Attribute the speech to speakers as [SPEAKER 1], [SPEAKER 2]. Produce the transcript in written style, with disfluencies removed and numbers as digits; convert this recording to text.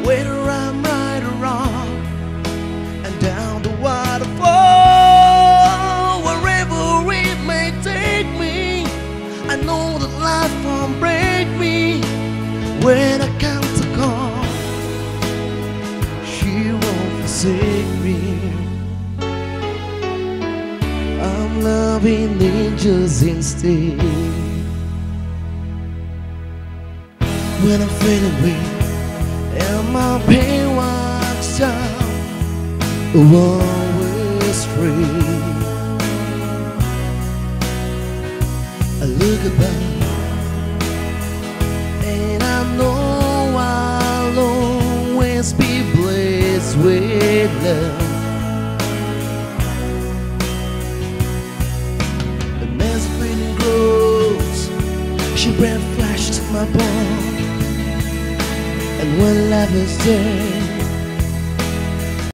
[SPEAKER 1] whether I'm right or wrong, and down the waterfall, wherever it may take me. I know that life won't break me when I come to call. She won't forsake me. I'm loving angels instead. When I'm feeling weak and my pain walks down, always free, I look about and I know I'll always be blessed with love. And as the feeling grows, she brought flesh to my bone. And when love is dead,